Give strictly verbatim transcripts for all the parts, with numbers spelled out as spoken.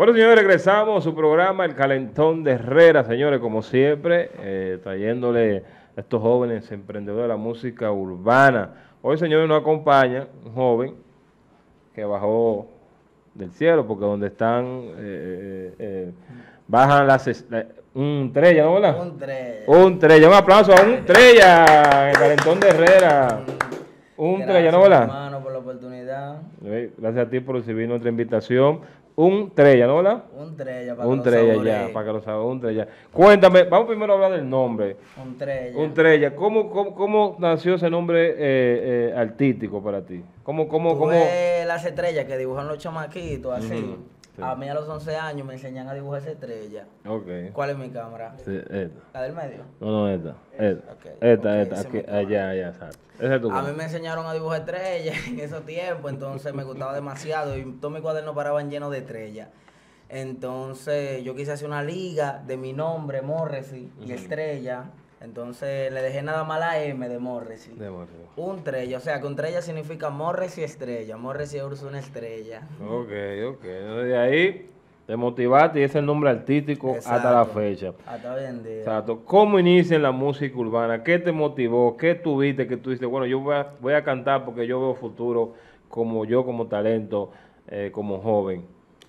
Bueno, señores, regresamos a su programa, El Calentón de Herrera, señores, como siempre, eh, trayéndole a estos jóvenes emprendedores de la música urbana. Hoy, señores, nos acompaña un joven que bajó del cielo, porque donde están, eh, eh, eh, bajan las, es- la- un trella, ¿no, verdad? Un tres. Un trella, un aplauso a un trella, El Calentón de Herrera. Un trella, ¿no, Gracias, verdad? hermano, por la oportunidad. Eh, Gracias a ti por recibir nuestra invitación. Un trella, ¿no, verdad? Un tres para Un que lo Trella ya, saboree. para que lo sabe, un Trella. Cuéntame, vamos primero a hablar del nombre. Un tres. Un Trella, ¿cómo, cómo, cómo nació ese nombre eh, eh, artístico para ti? ¿Cómo, cómo, Tú cómo? ves las estrellas que dibujan los chamaquitos así. Ujú, sí. A mí a los once años me enseñan a dibujar esa estrella. Ok. ¿Cuál es mi cámara? Sí, esta. ¿La del medio? No, no, esta. Esta, Ok, esta, ok, esta, esa es aquí, mi cámara. allá, allá, exacto. Esa es tu A mí cámara. me enseñaron a dibujar estrellas en esos tiempos, entonces me gustaba demasiado y todos mis cuadernos paraban llenos de estrellas. Entonces yo quise hacer una liga de mi nombre, Morrissey, y Ujú. estrella. Entonces le dejé nada más la M de Morrissey. De Morrissey. Un trella, o sea que un trella significa Morrissey estrella. Morrissey es una estrella. Ok, ok. Entonces, de ahí te motivaste y ese es el nombre artístico hasta la Exacto. fecha. Hasta hoy en día. Exacto. ¿Cómo inicia en la música urbana? ¿Qué te motivó? ¿Qué tuviste que tú dices, bueno, yo voy a, voy a cantar porque yo veo futuro como yo, como talento, eh, como joven?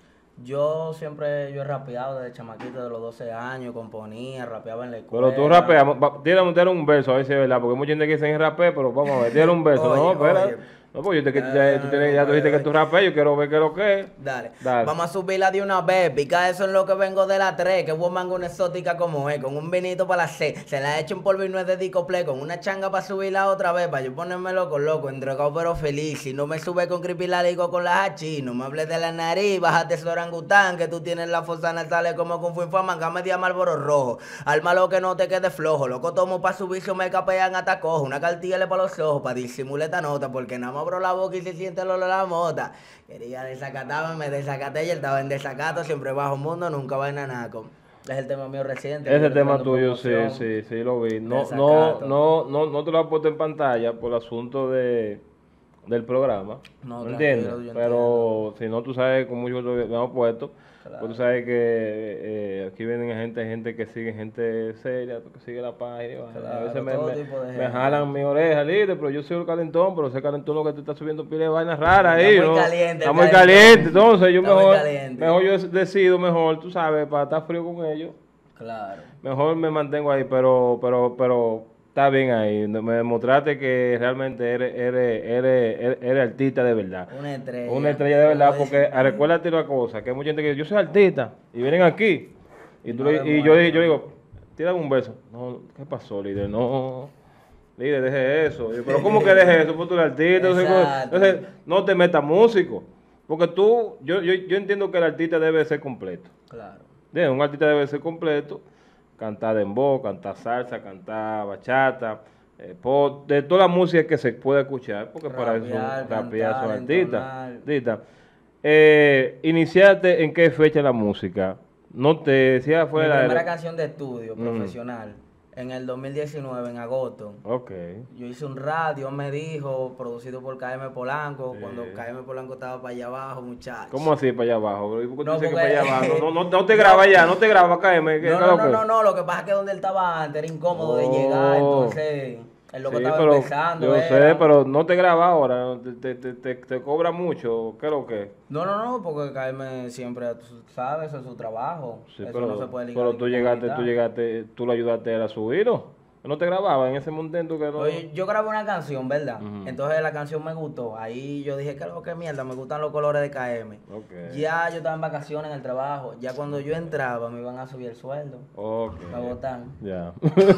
Yo siempre, yo he rapeado desde chamaquito, de los doce años, componía, rapeaba en la escuela. Pero tú rapeas, va- tírame, tírame un verso, a ver si es verdad, porque hay mucha gente que dice en rapé, pero vamos a ver, tírame un verso. Oye, No, espera. oye. No, pues yo te, que ya, tú, tienes- ya tú Oye, dijiste que oye. tú rapeas, yo quiero ver qué es lo que es. Dale. Dale. Vamos a subirla de una vez. Pica eso en lo que vengo de la tres. Que buen mango una exótica como es. Con un vinito para la C. Se la he hecho en polvo y no es de disco play. Con una changa para subirla otra vez. Para yo ponerme loco, loco. Entregado pero feliz. Si no me sube con creepy la ligo con la hachi. No me hables de la nariz. Bájate ese orangután. Que tú tienes la fosa nasales como con fuinfamanga. Media Marlboro rojo. Alma lo que no te quede flojo. Loco tomo para subir. Se me capean hasta cojo. Una cartilla para los ojos. Para disimular esta nota. Porque nada más abro la boca y se siente el olor a la mota. Quería desacatarme, me desacaté y él estaba en desacato, siempre bajo mundo, nunca va en naco. Es el tema mío reciente. Ese yo le estoy tema dando tuyo, sí, promoción. sí, sí, lo vi. No, no, Desacato. no, no, no te lo he puesto en pantalla por el asunto de, del programa. No, ¿No tranquilo, entiendes? yo Pero si no, tú sabes cómo yo lo hemos puesto. Claro. Pues tú sabes que eh, aquí vienen gente, gente que sigue, gente seria, que sigue la página. Claro, a veces me, todo me, tipo de me gente. jalan mi oreja, líder, pero yo soy el calentón, pero ese calentón lo que te está subiendo pile de vainas raras Está ahí, muy ¿no? caliente Está el muy calentón. caliente, entonces yo Está muy mejor, caliente. mejor yo decido mejor, tú sabes, para estar frío con ellos. Claro. Mejor me mantengo ahí, pero, pero, pero está bien ahí. Me demostraste que realmente eres, eres, eres, eres, eres artista de verdad. Una estrella. Una estrella de verdad, Como porque dicen. ah, recuérdate una cosa, que hay mucha gente que dice, yo soy artista, y vienen aquí, y, tú No le- le y yo, mueven. yo digo, tírame un beso. No, ¿qué pasó, líder? No, líder, deje eso. Y yo, pero ¿cómo que deje eso? Pues tú eres artista. Entonces, Exacto. entonces, no te metas músico, porque tú, yo, yo, yo entiendo que el artista debe ser completo. Claro. Bien, un artista debe ser completo, cantar dembow, cantar salsa, cantar bachata, eh, pop, de toda la música que se puede escuchar, porque para eso Rapear, rapear son cantar, artistas. entonar. artistas. Eh, ¿iniciaste en qué fecha la música? No te decía Mi fuera primera de... canción de estudio Ujú. profesional en el dos mil diecinueve, en agosto. Ok. Yo hice un radio, me dijo, producido por K M Polanco, Sí. cuando K M Polanco estaba para allá abajo, muchachos. ¿Cómo así para allá abajo? bro? ¿Y por qué tú No, dices que porque- para allá abajo? No, no, no, no te graba allá, no te graba, K M. ¿qué- No, qué es no, lo no, que? no, no, lo que pasa es que donde él estaba antes era incómodo de llegar, Oh. entonces él lo que Sí, estaba pero empezando yo era- sé, pero no te graba ahora, te, te, te, te, te cobra mucho, ¿qué es lo que? No, no, no, porque K M siempre, tú sabes, eso es su trabajo, Sí, eso pero, no se puede ligar pero ni tú con llegaste, mitad. tú llegaste, tú lo ayudaste a él a subirlo. No te grababa en ese momento que no. Oye, yo grabé una canción, ¿verdad? Ujú. Entonces la canción me gustó. Ahí yo dije, ¿qué lo que mierda? Me gustan los colores de K M. Ok. Ya yo estaba en vacaciones en el trabajo. Ya cuando yo entraba me iban a subir el sueldo. Ok. Me botaron. Ya.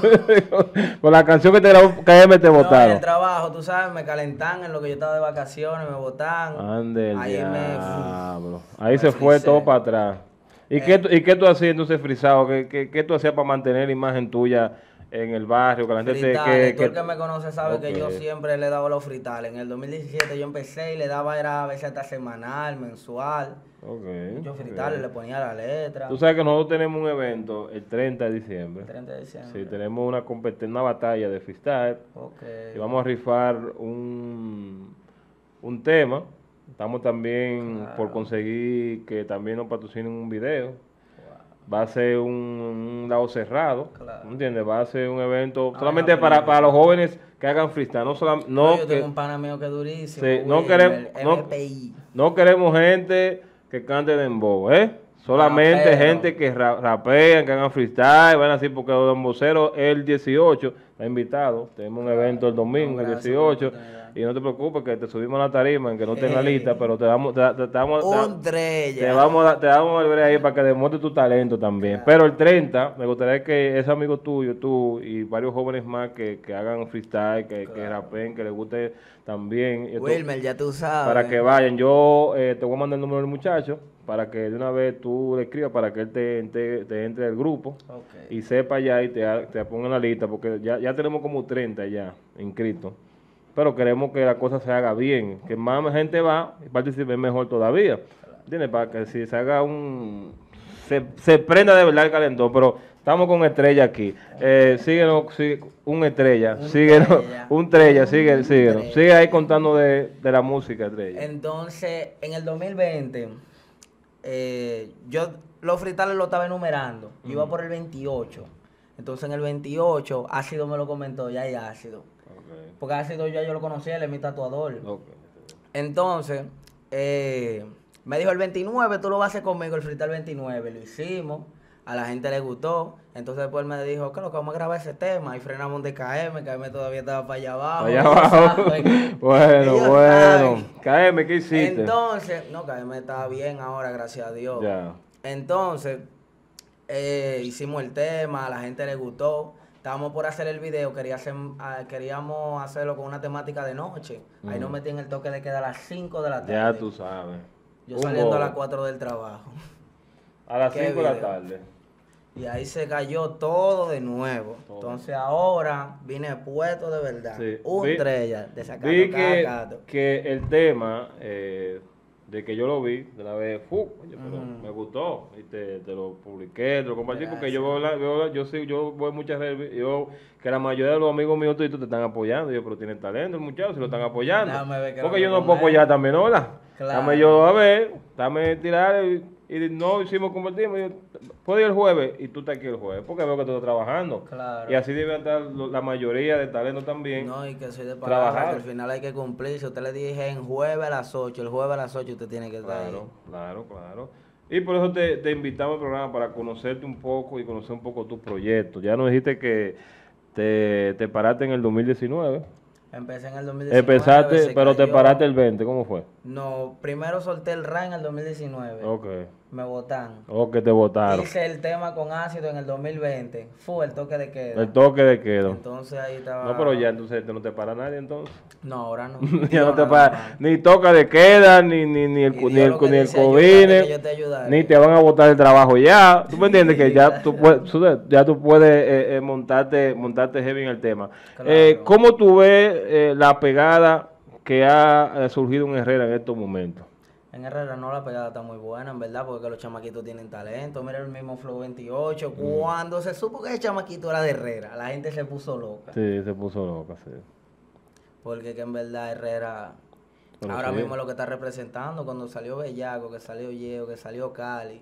Por la canción que te grabó K M te No, en votaron. el trabajo, tú sabes, me calentan en lo que yo estaba de vacaciones, me botan. Ande el Ahí me... diablo. Ahí me se fue frisé. todo para atrás. ¿Y, Eh. qué, tú- ¿Y qué tú hacías entonces frisado? ¿Qué, qué, qué tú hacías para mantener la imagen tuya en el barrio? Que la gente te... Fritales, Que, tú el que me conoce sabe que yo Ok. siempre le daba los fritales. En el dos mil diecisiete yo empecé y le daba, era a veces hasta semanal, mensual. Ok, Yo ok. fritales, le ponía la letra. Tú sabes que nosotros tenemos un evento el treinta de diciembre. treinta de diciembre. Sí, tenemos una competencia, una batalla de freestyle. Ok. Y vamos a rifar un, un tema Estamos también Claro. por conseguir que también nos patrocinen un video. Va a ser un, un lado cerrado, Claro. ¿me entiendes? Va a ser un evento Ah, solamente no, para, pero- para los jóvenes que hagan freestyle. No, solam- No, no, yo que, tengo un pana mío que es durísimo. sí, no Wilmer, queremos, no, M P I. no queremos gente que cante dembow, ¿eh? Solamente Rapero. gente que ra- rapean, que hagan freestyle, van así porque los demboceros el dieciocho está invitado. Tenemos un evento el domingo, No, el gracias por la dieciocho. oportunidad. Y no te preocupes que te subimos a la tarima, en que no esté en la Hey. lista, pero te damos, te, te- te damos, te- Un te trella. vamos a, te vamos a volver ahí para que demuestres tu talento también. Claro. Pero el treinta, me gustaría que ese amigo tuyo, tú y varios jóvenes más que, que hagan freestyle, que, que Claro. rapen, que les guste también. y esto- Wilmer, ya tú sabes. para que vayan. Yo eh, te voy a mandar el número del muchacho para que de una vez tú le escribas para que él te, te, te entre al grupo Ok. y sepa ya y te, ha- te ponga en la lista, porque ya, ya tenemos como treinta ya inscritos. Pero queremos que la cosa se haga bien, que más gente va y participe mejor todavía. ¿Entiendes? Para que si se haga un... Se, se prenda de verdad el calentón, pero estamos con estrella aquí. Eh, síguenos, sí, un estrella, Un síguenos, estrella. un estrella, Un sigue, síguenos. estrella. Sigue ahí contando de, de la música, estrella. Entonces, en el dos mil veinte, eh, yo los fritales lo estaba enumerando. Yo iba por el veintiocho. Entonces, en el veintiocho, Ácido me lo comentó, ya hay Ácido. Okay. Porque Ácido ya yo lo conocía, él es mi tatuador. Ok. Entonces, eh, me dijo el veintinueve, tú lo vas a hacer conmigo, el freestyle veintinueve. Lo hicimos, a la gente le gustó. Entonces después él me dijo, claro, que vamos a grabar ese tema. Y frenamos de K M, K M todavía estaba para allá abajo. Allá ellos abajo. saben. Bueno, Ellos bueno. saben. K M, ¿qué hiciste? Entonces, no, K M está bien ahora, gracias a Dios. Ya. Entonces, eh, hicimos el tema, a la gente le gustó. Estábamos por hacer el video, quería hacer, ah, queríamos hacerlo con una temática de noche. Ahí nos metí en el toque de queda a las cinco de la tarde. Ya tú sabes. Yo Un saliendo a bobo. las cuatro del trabajo. A las ¿Qué cinco de la video? tarde. Y ahí se cayó todo de nuevo. Todo. Entonces ahora vine puesto de verdad. Sí. Un Vi- estrella de sacar Vi que, cacato. que el tema, eh, de que yo lo vi, de una vez, fu, coño, pero Ujú. me gustó. Y te, te lo publiqué, te lo compartí, porque Gracias. yo veo, la- veo la- yo sí, yo voy muchas redes, yo, que la mayoría de los amigos míos toditos te están apoyando. Y yo, pero tienen talento el muchacho, si lo están apoyando. Déjame ver qué Porque lo yo que no puedo con él. apoyar también, hola. Claro. Dame yo a ver, dame tirar y, y no hicimos convertimos. Y yo, puedo ir el jueves y tú estás aquí el jueves, porque veo que tú estás trabajando. Claro. Y así debe estar lo- la mayoría de talento también. No, y que soy de palabra, Trabajar. que al final hay que cumplir. Si usted le dije en jueves a las ocho, el jueves a las ocho usted tiene que estar Claro, ahí. claro, claro. Y por eso te, te invitamos al programa para conocerte un poco y conocer un poco tus proyectos. Ya nos dijiste que te, te paraste en el dos mil diecinueve. Empecé en el dos mil diecinueve. Empezaste, se pero te cayó. paraste el veinte. ¿Cómo fue? No, primero solté el R A en el dos mil diecinueve. Ok. Me botan. O que te votaron. Hice el tema con ácido en el dos mil veinte. Fue el toque de queda. El toque de quedo. Entonces ahí estaba. No, pero ya entonces no te para nadie entonces. No, ahora no. ya no Yo te no, para. no. Ni toca de queda, ni, ni, ni el, Y ni Dios el, lo que ni el dice, ayúdate, covine, que yo te ayudaré. ni te van a botar el trabajo ya. ¿Tú me entiendes? Que ya tú puedes, tú- ya tú puedes eh, eh, montarte, montarte heavy en el tema. Claro. Eh, ¿Cómo tú ves eh, la pegada que ha eh, surgido en Herrera en estos momentos? En Herrera no, la pegada está muy buena, en verdad, porque los chamaquitos tienen talento. Mira el mismo Flow veintiocho. Mm. Cuando se supo que el chamaquito era de Herrera, la gente se puso loca. Sí, se puso loca, sí. Porque que en verdad Herrera Bueno, ahora sí. mismo es lo que está representando. Cuando salió Bellaco, que salió Yeo, que salió Cali,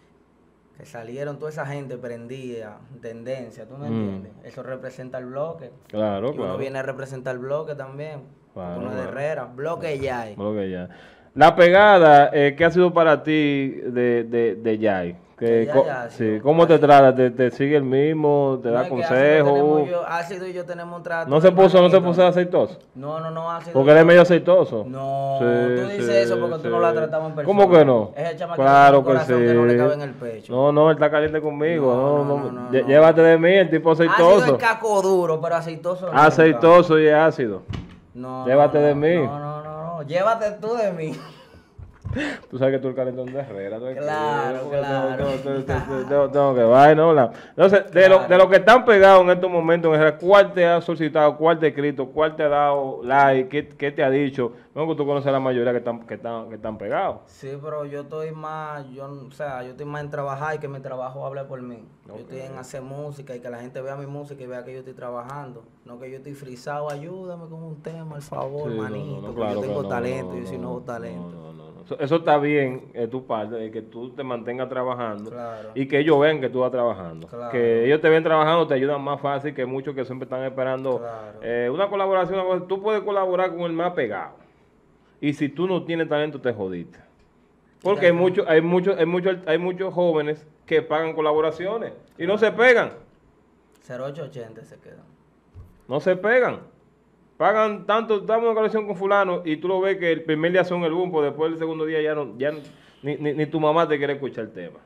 que salieron toda esa gente prendida, tendencia, ¿tú me Mm. entiendes? Eso representa el bloque. Claro, Y uno claro. viene a representar el bloque también. Claro, uno es de claro. Herrera, bloque ya hay. Bueno, que ya. La pegada, eh, ¿qué ha sido para ti de, de, de Yay? Que, De Yay co- ha sí, sido ¿cómo te fácil. trata? ¿Te, te sigue el mismo? ¿Te No, da es que Ácido consejos? tenemos yo- Ácido y yo tenemos un trato. ¿No se puso, no se hermanito. puso aceitoso? No, no, no, Ácido. Porque él es medio aceitoso. No, Sí, tú dices sí, eso porque tú no sí. lo has tratado en persona. ¿Cómo que no? Es el chamaquito Claro con un que corazón sí. que no le cabe en el pecho. No, no, él está caliente conmigo. No, No, no, no, no, no, Lle- no. Llévate de mí, el tipo Ácido aceitoso. es caco duro, pero aceitoso nunca. Aceitoso y ácido. No, Llévate no, de no, mí. No, no, no, no. Llévate tú de mí. Tú sabes que tú el calentón de Herrera. ¿No? Claro, claro. Tengo, tengo, tengo, tengo, tengo que vaina, ¿no? Entonces, de Claro. lo, de lo que están pegados en estos momentos en Herrera, ¿cuál te ha solicitado, cuál te ha escrito, cuál te ha dado like, qué, qué te ha dicho? No, que tú conoces a la mayoría que están, que están, que están pegados. Sí, pero yo estoy más, yo, o sea, yo estoy más en trabajar y que mi trabajo hable por mí. Yo estoy en hacer música y que la gente vea mi música y vea que yo estoy trabajando. No que yo estoy frisado, ayúdame con un tema, al favor, Sí, no, manito, no, no, que claro yo que tengo no, talento, no, yo soy no, nuevo no, talento. no, no, no. Eso, eso está bien, de tu parte, de que tú te mantengas trabajando Claro. y que ellos vean que tú vas trabajando. Claro. Que ellos te ven trabajando, te ayudan más fácil que muchos que siempre están esperando Claro. eh, una colaboración. Una cosa. Tú puedes colaborar con el más pegado. Y si tú no tienes talento, te jodiste. Porque hay muchos, hay muchos, hay muchos, hay muchos jóvenes que pagan colaboraciones y no se pegan. cero ocho ochenta se quedan. No se pegan. Pagan tanto, damos una colección con fulano y tú lo ves que el primer día son el boom, pues después el segundo día ya no, ya no- ni, ni, ni tu mamá te quiere escuchar el tema.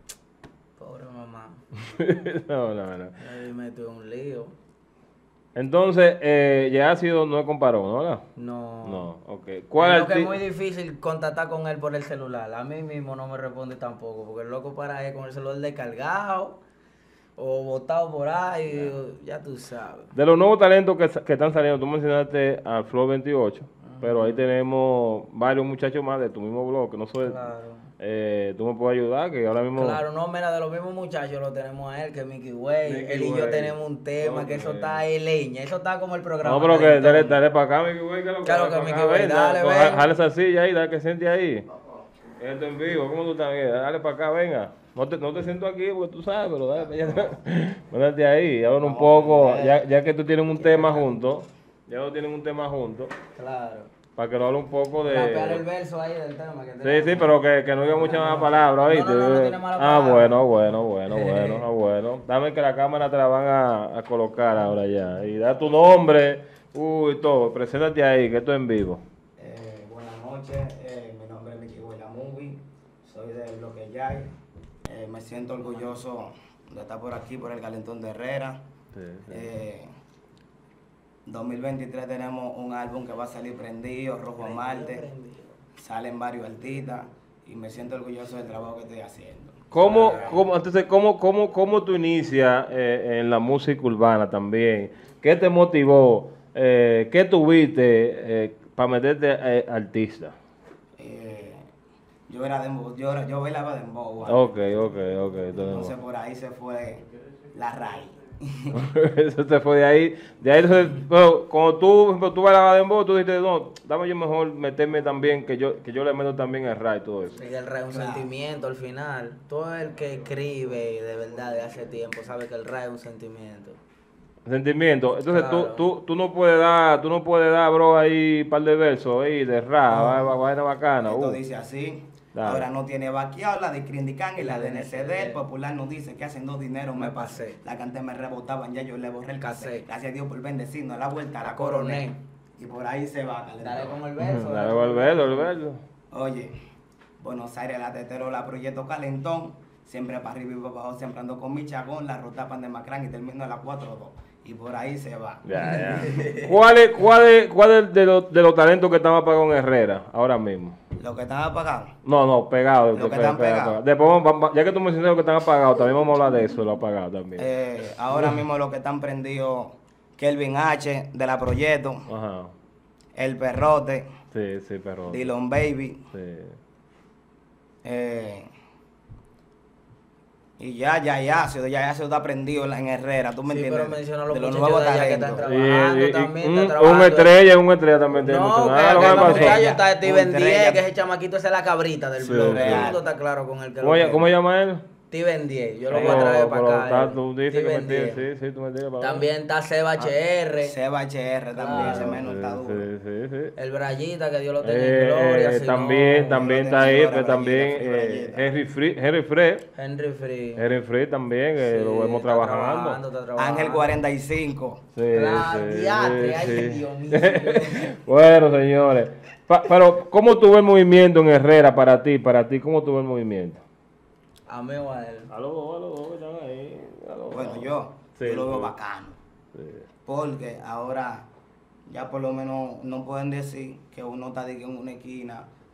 Pobre mamá. no, no, no. Ahí me tuve un lío. Entonces, eh, ya ha sido, no comparó, ¿no? ¿verdad? No. No, ok. Es ¿Cuál lo que es arti- muy difícil contactar con él por el celular. A mí mismo no me responde tampoco, porque el loco para él con el celular descargado o botado por ahí, ya tú sabes. De los nuevos talentos que, sa- que están saliendo, tú mencionaste al Flow veintiocho, pero ahí tenemos varios muchachos más de tu mismo blog, que no soy... Claro. Eh, tú me puedes ayudar, que ahora mismo... Claro, no, mira, de los mismos muchachos lo tenemos a él, que es Mickey Way. Mickey Él y yo Way. tenemos un tema, que eso Ok. está ahí leña. Eso está como el programa. No, pero que calentón. dale, dale para acá, Mickey Way, que lo Claro dale que pa' Mickey acá, Way, ven, dale, pues, ven. Jale esa silla ahí, dale que siente ahí. Esto en vivo, ¿cómo tú estás? Mira, dale para acá, venga. No te, no te siento aquí porque tú sabes, pero dale para allá. Póngate ahí, habla un poco, ya, ya que tú tienes un tema juntos, ya no tienen un tema juntos, Claro. para que lo hable un poco Rapear el de... verso ahí del tema. Que Sí, tenemos. sí, pero que, que no diga muchas más palabras, ¿oíste? No, no, no, no tiene malas Ah, palabras. bueno, bueno, bueno, bueno, ah, bueno. Dame que la cámara te la van a, a colocar ahora ya. Y da tu nombre, uy, todo. Preséntate ahí, que esto es en vivo. Eh, buenas noches, eh, mi nombre es Mickey Boy La Movie, soy del bloque Yay. Eh, me siento orgulloso de estar por aquí, por el Calentón de Herrera. Sí, sí. Eh, dos mil veintitrés tenemos un álbum que va a salir prendido, Rojo a Marte. Salen varios artistas y me siento orgulloso del trabajo que estoy haciendo. ¿Cómo, Eh, cómo, entonces, cómo, cómo, cómo tú inicias eh, en la música urbana también? ¿Qué te motivó? Eh, ¿Qué tuviste eh, para meterte eh, artista? eh, yo era dembow, yo, era- yo bailaba dembow. antes. Ok, ok, ok. tenemos. Entonces por ahí se fue la raíz. Eso te fue de ahí. De ahí, entonces, bueno, cuando tú, por ejemplo, tú bailabas dembow, tú dijiste, no, dame yo mejor meterme también, que yo, que yo le meto también el rap y todo eso. Y el rap es un Claro. sentimiento al final. Todo el que escribe de verdad de hace tiempo sabe que el rap es un sentimiento. Sentimiento. Entonces Claro. tú, tú, tú no puedes dar, tú no puedes dar, bro, ahí un par de versos ahí de rap, va- va- vaina bacana. Esto uh. dice así. Dale. Ahora no tiene vaqueado, la de Crindican y la de N C D. El popular nos dice que haciendo dinero me Me pasé. pasé. La cante me rebotaban, ya yo le borré el cassette. Cassette. Gracias a Dios por bendecirnos, a la vuelta la La coroné. coroné. Y por ahí se va, calentón. Dale como el verso. Dale, el verso, el verso. Oye, Buenos Aires, la tetero, la proyecto calentón. Siempre para arriba y para abajo, siempre ando con mi chagón. La ruta pan de Macrán y termino en la cuatro dos. Y por ahí se va. Ya, ya. ¿Cuál es, cuál es, cuál es de, los, de los talentos que están apagados en Herrera ahora mismo? Lo que están apagados. No, no, pegados. Los que están pegados. Después, vamos- vamos- ya que tú mencionaste los que están apagados, también vamos a hablar de eso, los apagados también. Eh, ahora mismo lo que están prendidos, Kelvin H. de la proyecto. Ajá. El Perrote, Sí, sí, pero... Dylan Baby, Sí. eh, y ya, ya, ya, ya, ya se está prendido en Herrera, ¿tú me Sí, entiendes? pero menciona a los de los muchachos nuevos de allá que están talentos. trabajando. Y- y- y también un, está trabajando. un estrella, un estrella también tiene No, que, mencionado. que ¿Qué el pasó? muchacho está Un Steven estrella. diez, que ese chamaquito ese es la cabrita del Sí, blog. sí. Todo el mundo está claro con el que ¿Cómo, lo ll- ¿Cómo se llama él? Steven diez, yo lo Sí, voy a traer pero- para pero acá. está- eh. Tú dices que Steven me diez. sí, sí, tú me tiras para También está Seba H R, Seba H R también, Claro. ese menos está duro. Sí, sí, sí. el Brayita, que Dios lo tenga Eh, en gloria. eh, si también, no, también no está lo ahí, tengo pero ahora, también Brayita, eh, Brayita. Henry Free, Henry Free, Henry Free. Henry Free también, eh, Sí, lo vemos está trabajando. está trabajando. Ángel cuarenta y cinco. Sí, Claro, sí, diatre, sí, ay, sí. Dios mío. Bueno, señores, Pa- pero ¿cómo tuvo el movimiento en Herrera para ti? Para ti, ¿cómo tuvo el movimiento? A mí o a él. Aló, aló, están ahí. Aló. Bueno, yo, Sí, yo lo veo sí. bacano. Sí. Porque ahora ya por lo menos no pueden decir que uno está de que en una esquina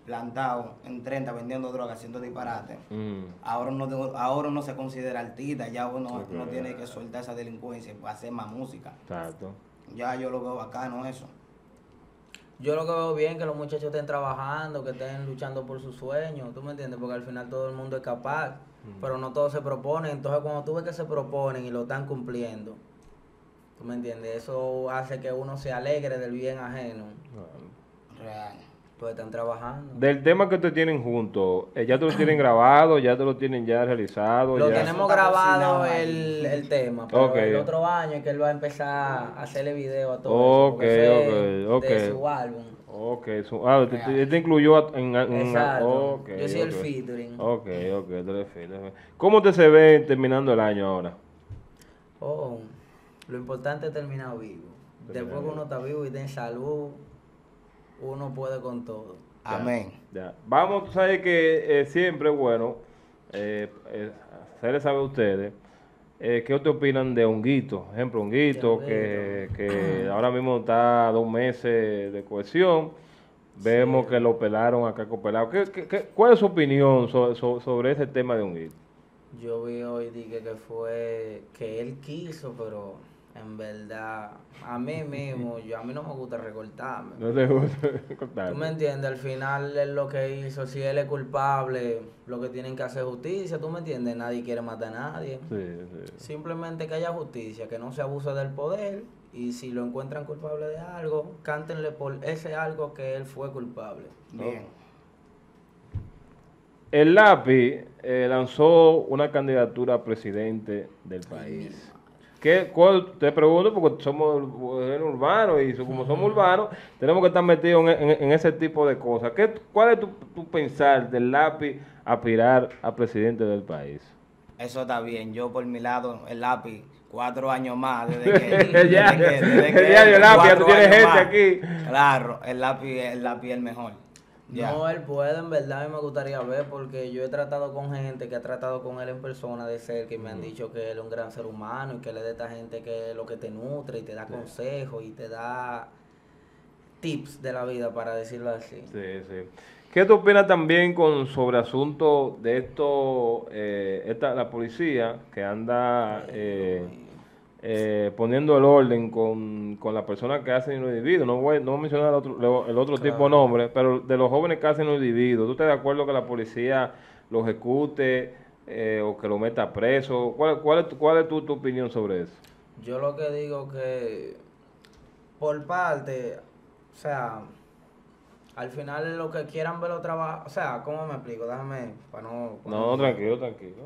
plantado en treinta vendiendo droga, haciendo disparate. Mm. Ahora uno, tengo- ahora uno se considera artista, ya uno, Ok. uno tiene que soltar esa delincuencia para hacer más música. Exacto. Ya yo lo veo bacano eso. Yo lo que veo bien que los muchachos estén trabajando, que estén luchando por sus sueños, ¿tú me entiendes? Porque al final todo el mundo es capaz, pero no todos se proponen. Entonces cuando tú ves que se proponen y lo están cumpliendo, ¿tú me entiendes? Eso hace que uno se alegre del bien ajeno. Bueno. Real. Pues están trabajando. Del tema que ustedes tienen juntos, eh, ¿ya te lo tienen grabado? ¿Ya te lo tienen ya realizado? Lo ya? tenemos Eso está grabado cocinado el, ahí. el tema, pero Ok. el otro año es que él va a empezar a hacerle video a todo Ok, eso. porque ese ok, es de ok. su álbum. Ok, su- ah, te, te- te incluyó a- en, en Exacto. ok, Yo soy el ok. featuring. Ok, ok, tú eres featuring. ¿Cómo te se ve terminando el año ahora? Oh, lo importante es terminar vivo. Terminar Después que vivo. uno está vivo y está en salud, uno puede con todo. Ya, Amén. ya. Vamos, tú sabes que eh, siempre es bueno eh, eh, hacerles saber a ustedes eh, qué te opinan de Honguito. Ejemplo, Honguito, De que, que ahora mismo está a dos meses de cohesión. Vemos Sí. que lo pelaron acá con pelado. ¿Qué, qué, qué- cuál es su opinión so- so- sobre ese tema de Honguito? Yo vi hoy dije que fue que él quiso, pero en verdad a mí mismo, yo a mí no me gusta recortarme. No te gusta ¿Tú contarme. me entiendes? Al final es lo que hizo, si él es culpable, lo que tienen que hacer es justicia, ¿tú me entiendes? Nadie quiere matar a nadie. Sí, sí. Simplemente que haya justicia, que no se abuse del poder y si lo encuentran culpable de algo, cántenle por ese algo que él fue culpable. Bien. El Lápiz eh, lanzó una candidatura a presidente del país. ¿Qué, cuál- te pregunto porque somos eh, urbanos y so- como somos urbanos tenemos que estar metidos en, en- en ese tipo de cosas. ¿Qué, ¿Cuál es tu, tu pensar del Lápiz aspirar a presidente del país? Eso está bien. Yo por mi lado, el lápiz, cuatro años más. Desde que, Ya, desde que- desde que- ya, el lápiz, ya tú cuatro tienes años gente más. aquí. Claro, el lápiz, el lápiz es el mejor. Ya. No, él puede, en verdad, a mí me gustaría ver, porque yo he tratado con gente que ha tratado con él en persona de ser, que me han dicho que él es un gran ser humano y que él es de esta gente que es lo que te nutre y te da consejos y te da tips de la vida, para decirlo así. Sí, sí. ¿Qué tú opinas también con sobre asunto de esto, eh, esta, la policía que anda eh, eh, poniendo el orden con, con las personas que hacen los individuos? No voy, no voy a mencionar el otro, lo- el otro tipo de nombre, pero de los jóvenes que hacen los individuos. ¿Tú estás de acuerdo que la policía lo ejecute eh, o que lo meta preso? ¿Cuál, cuál es, tu, cuál es tu, tu opinión sobre eso? Yo lo que digo que, por parte, o sea, al final lo que quieran verlo trabajar, o sea, ¿cómo me explico? Déjame, para no... No, tranquilo, tranquilo.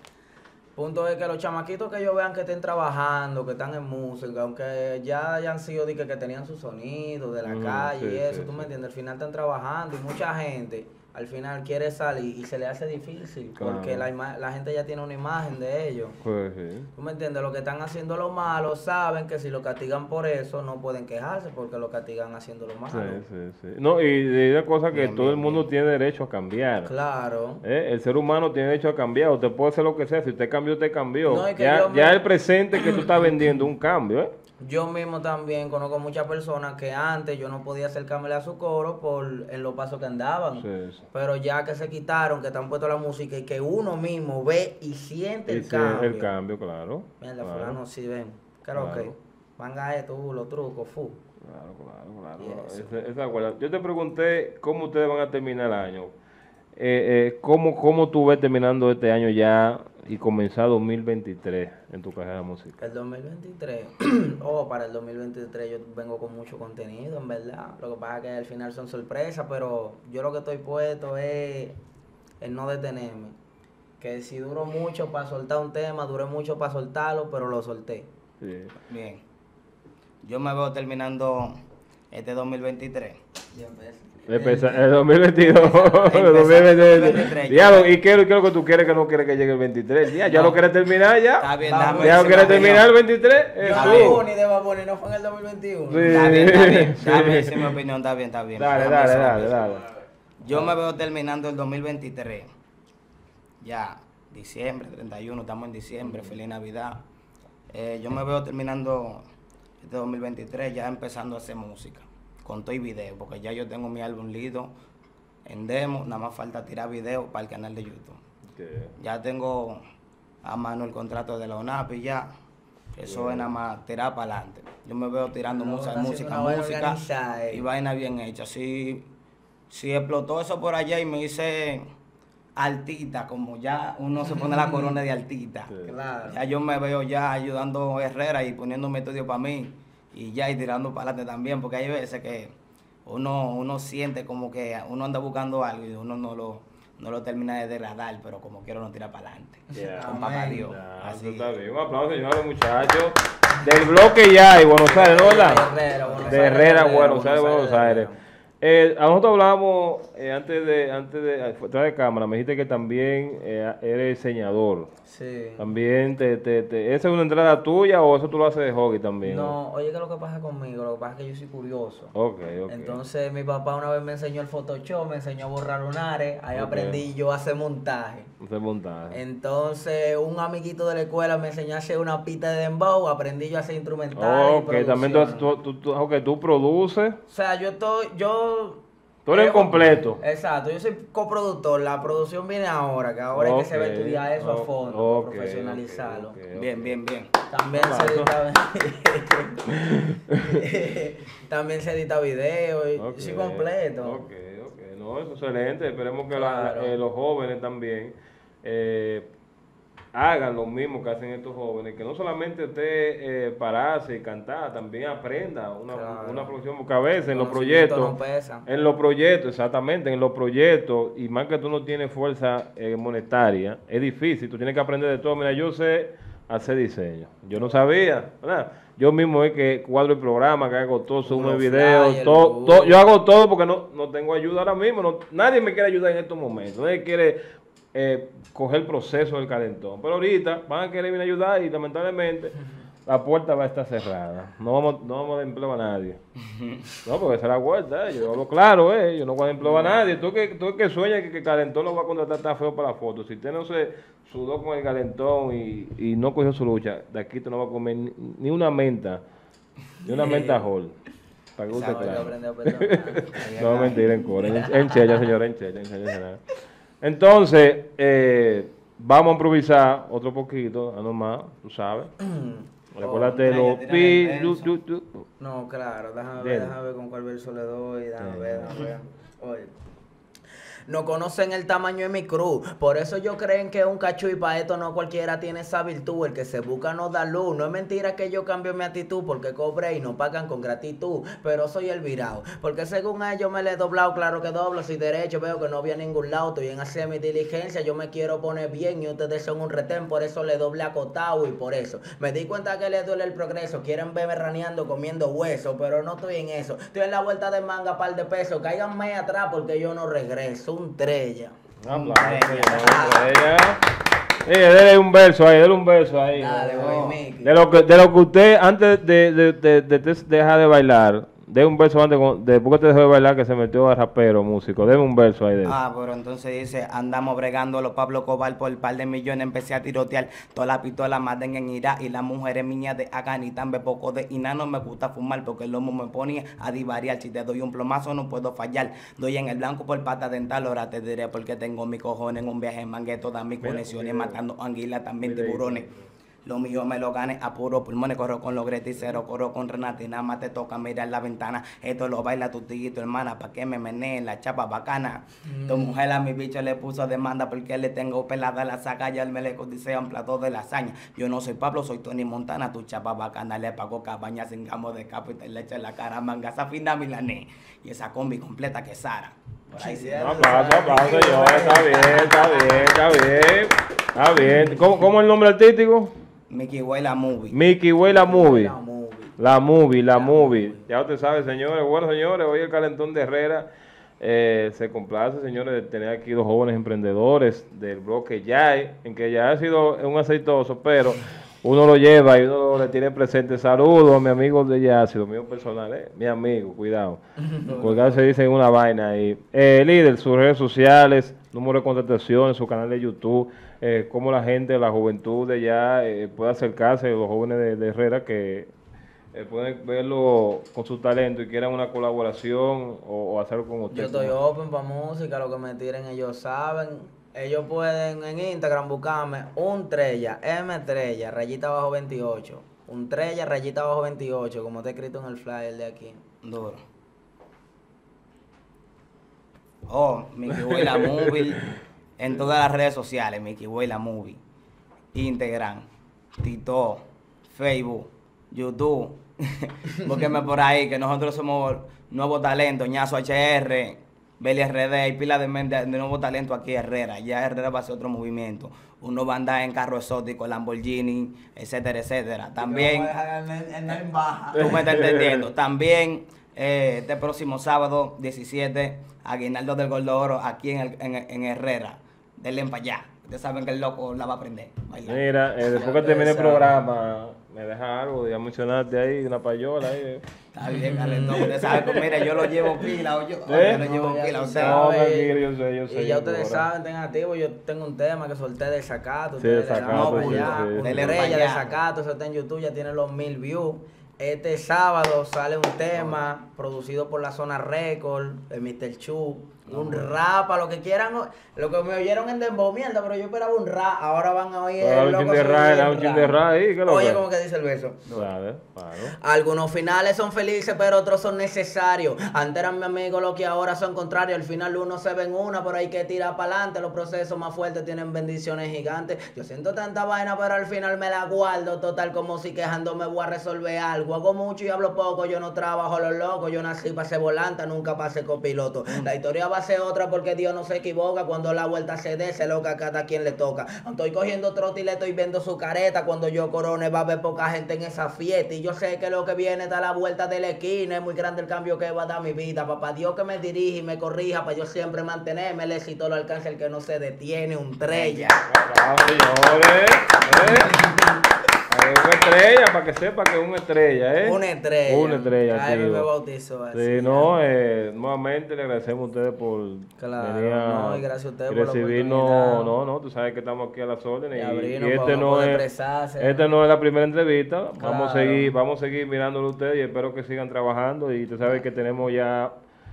Punto es que los chamaquitos que ellos vean que estén trabajando, que están en música, aunque ya hayan sido de que, que tenían su sonido de la Ujú, calle sí, y eso, sí, tú sí. me entiendes, al final están trabajando y mucha gente al final quiere salir y se le hace difícil porque Claro. la, ima- la gente ya tiene una imagen de ellos. Pues sí. ¿Tú me entiendes? Lo que están haciendo lo malo saben que si lo castigan por eso no pueden quejarse porque lo castigan haciendo lo malo. Sí, sí, sí. No, y de una cosa que Bien, todo el bien, mundo bien. tiene derecho a cambiar. Claro. ¿Eh? El ser humano tiene derecho a cambiar. Usted puede hacer lo que sea. Si usted cambió, usted cambió. No, es que ya yo me- ya el presente que tú estás vendiendo un cambio. ¿eh? Yo mismo también conozco muchas personas que antes yo no podía acercarme a su coro por en los pasos que andaban. Sí, sí. Pero ya que se quitaron, que están puesto la música y que uno mismo ve y siente Y el sí, cambio. el cambio, claro. Mierda, claro, fulano, sí, ven. Claro Claro. que. Manga esto, uh, los trucos, fu. Claro, claro, claro. Y eso. Esa- esa acuerda. Yo te pregunté cómo ustedes van a terminar el año. Eh, eh, ¿cómo, ¿Cómo tú ves terminando este año ya y comenzar dos mil veintitrés en tu carrera musical? El dos mil veintitrés, oh, para el dos mil veintitrés yo vengo con mucho contenido, en verdad. Lo que pasa es que al final son sorpresas, pero yo lo que estoy puesto es el no detenerme. Que si duro mucho para soltar un tema, duré mucho para soltarlo, pero lo solté. Sí. Bien. Yo me veo terminando este dos mil veintitrés. Ya empecé. Empeza- el dos mil veintidós. Empezar el dos mil veintitrés. veintitrés. Diablo, ¿y qué, qué es lo que tú quieres que no quieres que llegue el veintitrés? Ya, ya No. lo quieres terminar ya. Está bien, Vamos. déjame ¿Ya lo decir quieres mi terminar el opinión. veintitrés? Yo Eso. Está de bien. Bunny de Bad Bunny no fue en el dos mil veintiuno. Sí. Está bien, está bien. Sí. Déjame decir mi opinión, está bien, está bien. Dale, Déjame dale, decir mi dale, opinión. dale. Yo me veo terminando el dos mil veintitrés. Ya, diciembre, treinta y uno, estamos en diciembre, feliz Navidad. Eh, yo me veo terminando este dos mil veintitrés ya empezando a hacer música, con todo y video, porque ya yo tengo mi álbum listo en demo, nada más falta tirar video para el canal de YouTube. Okay. Ya tengo a mano el contrato de la ONAPI ya. Eso yeah. es nada más tirar para adelante. Yo me veo tirando no, mucha música, música y vaina bien hecha. Si, si explotó eso por allá y me hice artista, como ya uno se pone la corona de artista. Sí. Claro. Ya yo me veo ya ayudando a Herrera y poniéndome estudio para mí y ya y tirando para adelante también, porque hay veces que uno, uno siente como que uno anda buscando algo y uno no lo, no lo termina de degradar, pero como quiero no tira para adelante. Yeah. Con papá Dios. Nah, así. Está bien. Un aplauso, señores, muchachos. Del bloque ya y Buenos Aires, ¿no? ¿Verdad? De Herrera, Buenos de Herrera, Buenos Aires, Buenos Aires. Eh, a nosotros hablábamos eh, antes de, antes de, fuera de cámara, me dijiste que también eh, eres diseñador. Sí. También, te, te, te, ¿esa es una entrada tuya o eso tú lo haces de hobby también? No, oye, ¿qué es lo que pasa conmigo? Lo que pasa es que yo soy curioso. Ok, ok. Entonces, mi papá una vez me enseñó el Photoshop, me enseñó a borrar lunares, ahí okay. aprendí yo a hacer montaje. Hacer montaje. Entonces, un amiguito de la escuela me enseñó a hacer una pista de dembow, aprendí yo a hacer instrumental. Ok, también tú, tú, tú, okay, tú produces. O sea, yo estoy, yo... Tú eres completo. Exacto, yo soy coproductor, la producción viene ahora, que ahora okay. es que se va a estudiar eso a fondo, okay, para profesionalizarlo. Okay, okay, bien, bien, bien. También se edita también se edita video, y okay, soy completo. Ok, ok, no, eso es excelente, esperemos que claro. la, eh, los jóvenes también eh, hagan lo mismo que hacen estos jóvenes, que no solamente usted eh, pararse y cantar, también aprenda una, claro. una producción, porque a veces en los proyectos, no pesa. en los proyectos, exactamente, en los proyectos, y más que tú no tienes fuerza eh, monetaria, es difícil, tú tienes que aprender de todo. Mira, yo sé hacer diseño, yo no sabía, ¿verdad? Yo mismo es que cuadro el programa, que hago todo, subo el video, todo, todo, yo hago todo porque no, no tengo ayuda ahora mismo, no, nadie me quiere ayudar en estos momentos, nadie quiere Eh, coger el proceso del calentón. Pero ahorita van a querer venir a ayudar y lamentablemente la puerta va a estar cerrada. No vamos, no vamos a dar empleo a nadie. No, porque esa es la vuelta. Eh. Yo hablo claro, eh. yo no voy a dar empleo a nadie. Tú que, tú que sueñas que, que el calentón lo va a contratar, está feo para la foto. Si usted no se sudó con el calentón y, y no cogió su lucha, de aquí tú no vas a comer ni, ni una menta, ni una menta hall. Para que usted claro. No, mentira, en coro. En, en chella, señora, en chella, en chella. Entonces, eh, vamos a improvisar otro poquito, a nomás, tú sabes. Recuérdate los pi... No, claro, déjame ver, déjame ver con cuál verso le doy, déjame ver, déjame ver. Oye. No conocen el tamaño de mi cruz, por eso ellos creen que es un cacho y para esto no cualquiera tiene esa virtud. El que se busca no da luz, no es mentira que yo cambio mi actitud porque cobré y no pagan con gratitud, pero soy el virado, porque según ellos me le he doblado, claro que doblo, si derecho veo que no voy a ningún lado, estoy en hacer mi diligencia, yo me quiero poner bien y ustedes son un retén, por eso le doble acotado y por eso me di cuenta que les duele el progreso, quieren verme raneando comiendo hueso, pero no estoy en eso, estoy en la vuelta de manga, par de pesos, cáiganme atrás porque yo no regreso. Un trella. Un trella. Eh, dele un verso ahí, dele un verso ahí. Dale, no. voy, de, lo que, de lo que usted, antes de, de, de, de, de dejar de bailar, de un verso antes, después que te dejó de bailar, que se metió a rapero, músico. Deme un verso ahí de él. Ah, pero entonces dice, andamos bregando los Pablo Cobal por el par de millones, empecé a tirotear, todas las pistolas maten en Irak y las mujeres mías de Afganistán, ve poco de Ina, no me gusta fumar porque el lomo me ponía a divariar, si te doy un plomazo no puedo fallar, doy en el blanco por pata dental, ahora te diré porque tengo mi cojones en un viaje en mangue, todas mis conexiones, matando anguilas, también tiburones. Lo mío me lo gane a puro pulmones, corro con los greticeros, corro con Renata y nada más te toca mirar la ventana. Esto lo baila tu tío y tu hermana, pa' que me meneen la chapa bacana. Mm. Tu mujer a mi bicho le puso demanda porque le tengo pelada la saca y él me le codicea un plato de lasaña. Yo no soy Pablo, soy Tony Montana, tu chapa bacana le pagó cabaña sin gamo de capo y te le echa la cara manga, esa fina milané y esa combi completa que Sara. Por ahí sí. No, aplauso, aplauso, señor, está bien, está bien, está bien, está bien. ¿Cómo, cómo es el nombre artístico? Mickey Way la movie. Mickey Way la movie. La movie. La movie, la, la movie. movie. Ya usted sabe, señores. Bueno, señores, hoy el calentón de Herrera eh, se complace, señores, de tener aquí dos jóvenes emprendedores del bloque Yay, en que ya ha sido un aceitoso, pero uno lo lleva y uno le tiene presente. Saludos a mi amigo de Yassi, lo mío personal, eh, mi amigo, cuidado. Colgado se dice una vaina ahí. Eh, líder, sus redes sociales, número de contratación, su canal de YouTube. Eh, cómo la gente, la juventud de allá eh, puede acercarse, los jóvenes de, de Herrera que eh, pueden verlo con su talento y quieran una colaboración o, o hacerlo con usted. Yo estoy open para música, lo que me tiren ellos saben. Ellos pueden en Instagram buscarme un trella, M trella, rayita abajo veintiocho. Un trella, rayita abajo veintiocho, como está escrito en el flyer de aquí. Duro. Oh, Mickey Boy La Movie en todas las redes sociales, Mickey Boy La Movie. Instagram, TikTok, Facebook, YouTube. Búsquenme por ahí que nosotros somos nuevos talentos, Ñazo H R, Beli R D, hay pila de, de, de nuevo talento aquí Herrera. Ya Herrera va a ser otro movimiento. Uno va a andar en carro exótico, Lamborghini, etcétera, etcétera. También, tú me estás entendiendo. También eh, este próximo sábado diecisiete, Aguinaldo del Gordo Oro, aquí en, el, en, en Herrera. Denle para allá. Ustedes saben que el loco la va a aprender. Bailar. Mira, eh, después que termine el programa, me deja algo, ya mencionaste ahí, una payola ahí. Está bien, calentón. Usted sabe que, mira, yo lo llevo pila, o yo, ¿Eh? yo lo llevo No, pila. ya Usted, tú No, sabes. tranquilo, yo sé, yo sé. Y ya yo ustedes ahora. saben, tengan activo, yo tengo un tema que solté de Zacato. Sí, Ustedes de le dan Zacato, para sí, allá, sí. una Dele estrella para de allá. Zacato, eso está en YouTube, ya tiene los mil views. Este sábado sale un tema producido por la Zona Record, de mister Chu. Un rap, a lo que quieran, lo que me oyeron en Dembow, mierda, pero yo esperaba un rap, ahora van a oír Ahora el un loco chin de subir ra, el da un chin de rap. ra ahí, ¿qué es lo Oye, que? como que dice el verso. Claro, claro. Algunos finales son felices, pero otros son necesarios. Antes eran mi amigo, lo que ahora son contrarios. Al final uno se ve en una, pero hay que tirar para adelante. Los procesos más fuertes tienen bendiciones gigantes. Yo siento tanta vaina, pero al final me la guardo. Total, como si quejándome voy a resolver algo. Hago mucho y hablo poco, yo no trabajo los locos. Yo nací para ser volante, nunca para ser copiloto. La historia va a ser otra porque Dios no se equivoca. Cuando la vuelta se dé, se loca a cada quien le toca. Estoy cogiendo trote y le estoy viendo su careta. Cuando yo corone va a haber poca gente en esa fiesta. Y yo sé que lo que viene está a la vuelta de la esquina. Es muy grande el cambio que va a dar mi vida. Papá Dios que me dirige y me corrija para yo siempre mantenerme. El éxito lo alcanza el que no se detiene. Un trella. Bravo, señores. ¿Eh? Hay una estrella, para que sepa que es una estrella, ¿eh? Una estrella. Una estrella, Ay, tío. me bautizó así. Sí, no, eh, nuevamente le agradecemos a ustedes por Claro, venir a no, y gracias a ustedes y por la recibirnos. oportunidad. No, no, tú sabes que estamos aquí a las órdenes. Y Y, abrirnos y para este uno no poder es, expresarse. este no es la primera entrevista. Vamos a Claro. seguir, vamos a seguir mirándolo a ustedes y espero que sigan trabajando. Y tú sabes que tenemos ya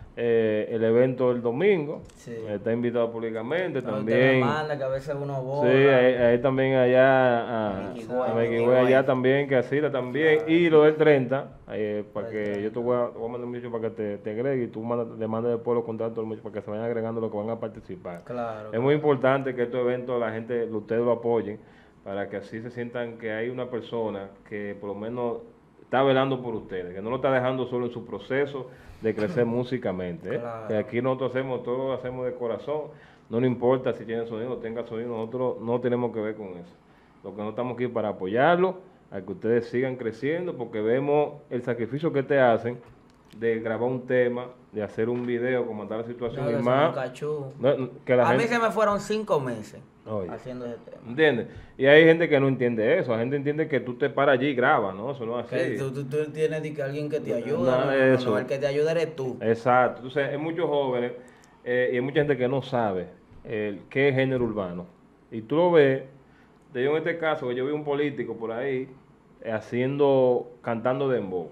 eh, el evento el domingo. Sí. Está invitado públicamente No, usted también. me manda que a veces uno borra. Sí, ahí, ahí también allá, a, Mickey a Boy, Mickey Mickey Boy Boy. allá también, que así también, y lo del treinta, eh, para que yo te voy a, te voy a mandar un muchacho para que te, te agregue y tú manda, le mandes después los contactos al muchacho para que se vayan agregando los que van a participar. Claro. Es muy importante que estos eventos la gente, ustedes lo apoyen, para que así se sientan que hay una persona que por lo menos está velando por ustedes, que no lo está dejando solo en su proceso de crecer músicamente. ¿eh? Claro. Que aquí nosotros hacemos, todo lo hacemos de corazón, no nos importa si tiene sonido o tenga sonido, nosotros no tenemos que ver con eso. Lo que no estamos aquí para apoyarlo, a que ustedes sigan creciendo, porque vemos el sacrificio que te hacen de grabar un tema, de hacer un video, comentar la situación No, y que más. son un cachú. No, que la A mí gente, se me fueron cinco meses Oye. haciendo ese tema. ¿entiendes? Y hay gente que no entiende eso, la gente entiende que tú te paras allí y grabas, ¿no? Eso no es Que así. tú, tú, tú tienes de que alguien que te ayuda. Nada No, de no, no, eso. no, el que te ayuda eres tú. Exacto. Entonces, hay muchos jóvenes eh, y hay mucha gente que no sabe eh, qué es género urbano. Y tú lo ves, de yo en este caso, que yo vi un político por ahí eh, haciendo, cantando dembow.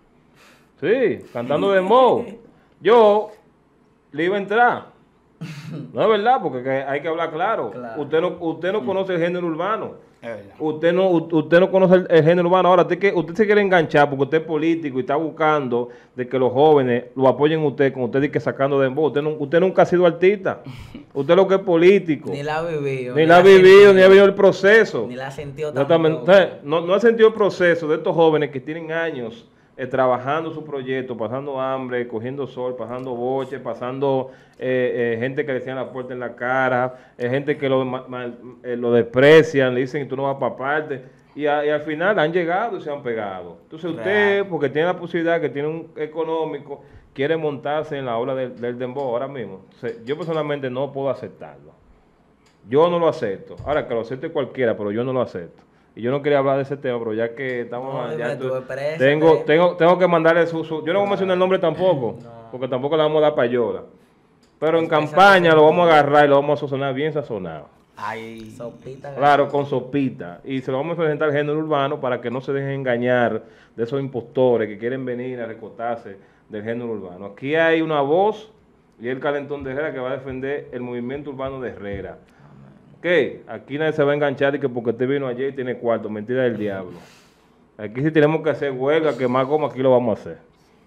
Sí, cantando dembow. Yo le iba a entrar. No es verdad, porque que hay que hablar claro. Claro. Usted no, usted no conoce el género urbano. Es verdad. Usted no, u- usted no conoce el, el género urbano. Ahora, usted, que, usted se quiere enganchar porque usted es político y está buscando de que los jóvenes lo apoyen a usted, con usted y que sacando de embo. Usted, no- usted nunca ha sido artista. Usted lo que es político. Ni la ha vivido. Ni la ha vivido, sentido, ni ha vivido el proceso. Ni la ha sentido Exactamente. tampoco. Entonces, no, no ha sentido el proceso de estos jóvenes que tienen años eh, trabajando su proyecto, pasando hambre, cogiendo sol, pasando boche, pasando eh, eh, gente que le cierran la puerta en la cara, eh, gente que lo, ma- ma- eh, lo desprecian, le dicen tú no vas para parte. Y, a- y al final han llegado y se han pegado. Entonces usted, Real. porque tiene la posibilidad, que tiene un económico, quiere montarse en la ola del, del dembow ahora mismo. Entonces, yo personalmente no puedo aceptarlo. Yo no lo acepto. Ahora, que lo acepte cualquiera, pero yo no lo acepto. Y yo no quería hablar de ese tema, pero ya que estamos... No, ya dime tú- tú, exprésate. tengo, tengo, tengo que mandarle su, su- Yo no voy a mencionar el nombre tampoco, No. porque tampoco le vamos a dar payola. Pero en Exprésate campaña tú. lo vamos a agarrar y lo vamos a sazonar bien sazonado. Ay, Sopita. Claro, con sopita. Y se lo vamos a presentar al género urbano para que no se dejen engañar de esos impostores que quieren venir a recotarse del género urbano. Aquí hay una voz y el calentón de Herrera que va a defender el movimiento urbano de Herrera. ¿Qué? Aquí nadie se va a enganchar y que porque usted vino ayer y tiene cuarto. Mentira del diablo. Aquí si tenemos que hacer huelga, quemar goma, aquí lo vamos a hacer.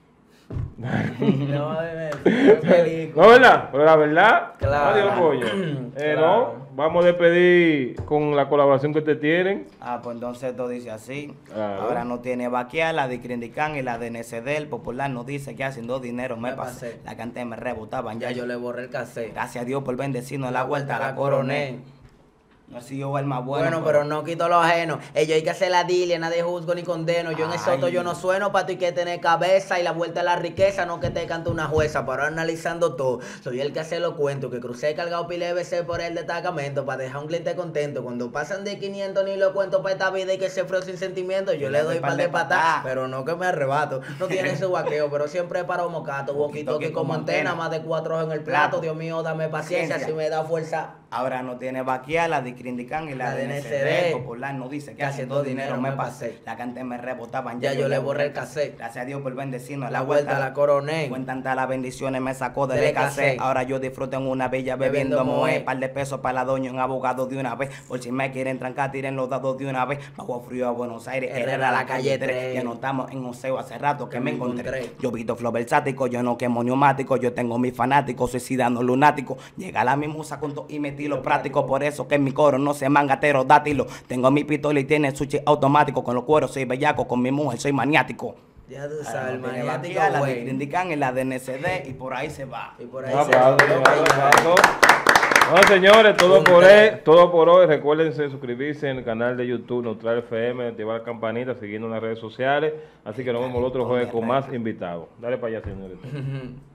No, de No, ¿verdad? Pero la verdad, Claro. adiós, coño. Eh, Claro. No, vamos a despedir con la colaboración que ustedes tienen. ah, pues entonces esto dice así. Claro. Ahora no tiene vaquea, la de Crindicán y la de N S D. El popular nos dice que haciendo dinero me, Me pasé. pasé. La cante me rebotaban. Ya yo le borré el cassette. Gracias a Dios por bendecirnos la vuelta a la coroné. No he sido el más bueno. Bueno, pero no quito lo ajeno. Ellos hay que hacer la dilia, nadie juzgo ni condeno. Yo en el soto Ay. yo no sueno, para ti que tener cabeza y la vuelta a la riqueza, no que te cante una jueza. Pero analizando todo, soy el que hace los cuentos, que crucé cargado pile de veces por el destacamento para dejar un cliente contento. Cuando pasan de quinientos ni lo cuento para esta vida y que se frío sin sentimiento, yo le doy par de patas, pero no que me arrebato. No tiene su vaqueo, pero siempre para un mocato. Boquito que como antena, más de cuatro en el plato. Dios mío, dame paciencia, si me da fuerza. Ahora no tiene vaquea, la de Crindicán y la, de N S D. El popular no dice que haciendo dinero me pasé. La cante me rebotaban. Ya yo le borré el cassette. Gracias a Dios por bendecirnos La vuelta a la coroné. Buen tantas las bendiciones me sacó del Del cassette. cassette. Ahora yo disfruto en una bella Bebiendo bebiendo moe. moe. Par de pesos para la doña, un abogado de una vez. Por si me quieren trancar, tiren los dados de una vez. Bajo frío a Buenos Aires, Herrera a la calle tres. Ya no estamos en museo hace rato que, Que me me encontré. encontré. Yo visto flow versático, yo no quemo neumático. Yo tengo mis fanáticos suicidando lunáticos. Llega la mi musa con todo y metí los prácticos. Por eso que en mi coro no se mangatero dátilo. Tengo mi pistola y tiene sushi automático. Con los cueros soy bellaco, con mi mujer soy maniático. Ya tú Ahora sabes, el no tiene maniático, vaquea, la de güey. Crindicán y la de N S D y por ahí se va. Y por ahí Un se aplauso, va. un aplauso. Bueno, señores, todo por, hoy, todo por hoy. Recuérdense suscribirse en el canal de YouTube Neutral F M, activar la campanita, siguiendo en las redes sociales. Así que nos vemos el otro jueves con más invitados. Dale para allá, señores.